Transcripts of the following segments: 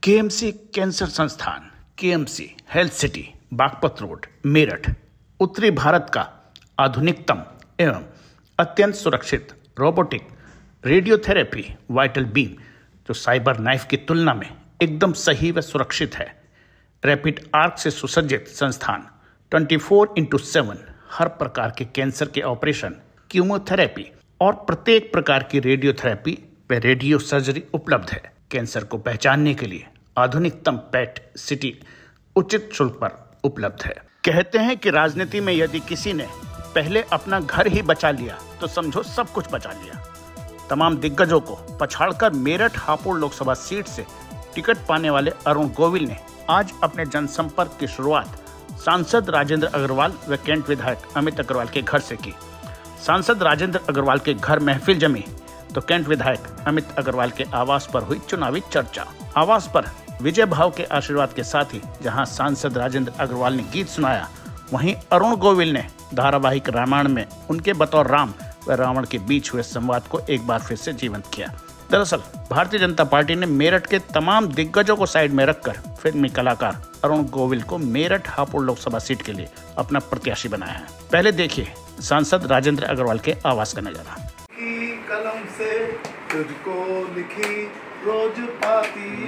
KMC cancer संस्थान, KMC health city, Baghpat road, Meerut, उत्तरी भारत का आधुनिकतम एवं अत्यंत सुरक्षित रोबोटिक रेडियोथेरेपी वाइटल बीम जो साइबर नाइफ की तुलना में एकदम सही व सुरक्षित है। रैपिड आर्क से सुसज्जित संस्थान 24/7 हर प्रकार के कैंसर के ऑपरेशन, कीमोथेरेपी और प्रत्येक प्रकार की रेडियोथेरेपी व रेडियो सर्जरी उपलब्ध है। कैंसर को पहचानने के लिए आधुनिकतम पेट सिटी उचित शुल्क पर उपलब्ध है। कहते हैं कि राजनीति में यदि किसी ने पहले अपना घर ही बचा लिया तो समझो सब कुछ बचा लिया। तमाम दिग्गजों को पछाड़कर मेरठ हापुड़ लोकसभा सीट से टिकट पाने वाले अरुण गोविल ने आज अपने जनसंपर्क की शुरुआत सांसद राजेंद्र अग्रवाल व कैंट विधायक अमित अग्रवाल के घर से की। सांसद राजेंद्र अग्रवाल के घर महफिल जमी तो कैंट विधायक अमित अग्रवाल के आवास पर हुई चुनावी चर्चा। आवास पर विजय भाव के आशीर्वाद के साथ ही जहां सांसद राजेंद्र अग्रवाल ने गीत सुनाया, वहीं अरुण गोविल ने धारावाहिक रामायण में उनके बतौर राम व रावण के बीच हुए संवाद को एक बार फिर से जीवंत किया। दरअसल भारतीय जनता पार्टी ने मेरठ के तमाम दिग्गजों को साइड में रखकर फिल्मी कलाकार अरुण गोविल को मेरठ हापुड़ लोकसभा सीट के लिए अपना प्रत्याशी बनाया है। पहले देखिए सांसद राजेंद्र अग्रवाल के आवास का नजारा। कलम से तुझको लिखी रोज पाती,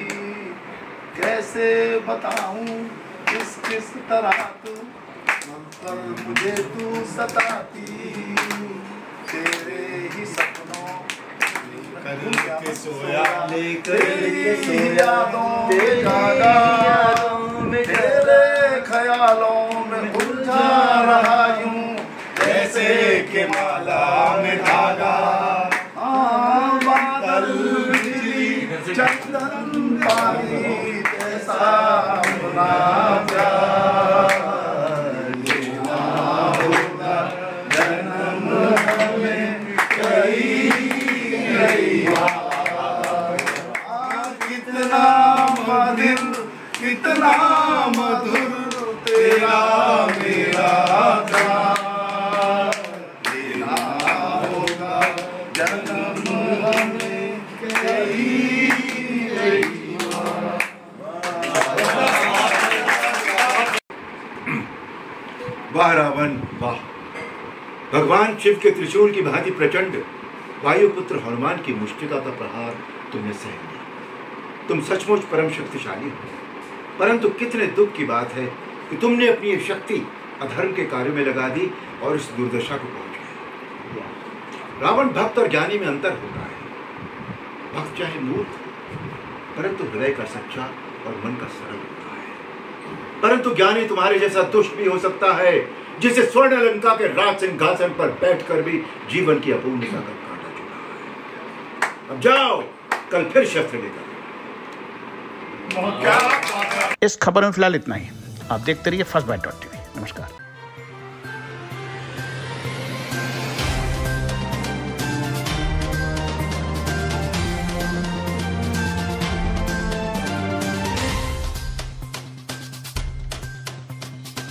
कैसे बताऊं किस तरह तू मन पर मुझे तू सताती, तेरे ही सपनों के सोया लेकर यादों में तेरे ख्यालों में उलझा रहा यूं, जैसे के माला में धागा बादल बिजली चंदन पानी जैसा होना प्यार लेना होगा जन्म हमें कई बार। कितना मधुर तेरा मेरा प्यार, लेना होगा जन्म हमें कई बार। वाह रावण वाह! भगवान शिव के त्रिशूल की भांति प्रचंड वायुपुत्र हनुमान की मुष्टिका का प्रहार तुमने सह लिया। तुम सचमुच परम शक्तिशाली हो, परंतु कितने दुख की बात है कि तुमने अपनी ये शक्ति अधर्म के कार्यों में लगा दी और इस दुर्दशा को पहुंच गए। रावण भक्त और ज्ञानी में अंतर होता है। भक्त चाहे मूर्ख परंतु हृदय का सच्चा और मन का सरल होता है, परंतु ज्ञानी तुम्हारे जैसा दुष्ट भी हो सकता है, जिसे स्वर्ण लंका के राज सिंहासन पर बैठकर भी जीवन की अपूर्णता का काटा चुका है। अब जाओ, कल फिर शस्त्र लेकर। इस खबर में फिलहाल इतना ही। आप देखते रहिए फर्स्ट बाइट.tv। नमस्कार।